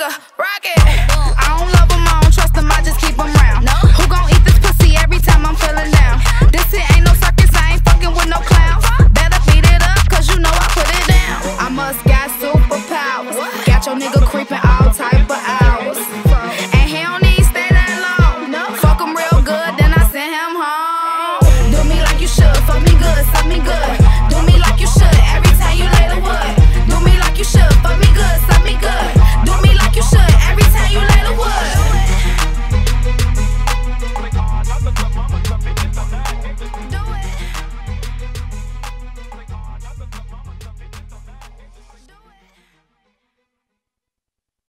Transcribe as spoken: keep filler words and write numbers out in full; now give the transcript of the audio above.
a rocket. I don't love them, I don't trust them, I just keep them round. Who gon' eat this pussy every time I'm feeling down? This shit ain't no circus, I ain't fucking with no clowns. Better beat it up, cause you know I put it down. I must got superpowers. Got your nigga creeping all type of hours. And he don't need stay that long. Fuck him real good, then I send him home. Do me like you should, fuck me good, suck me good.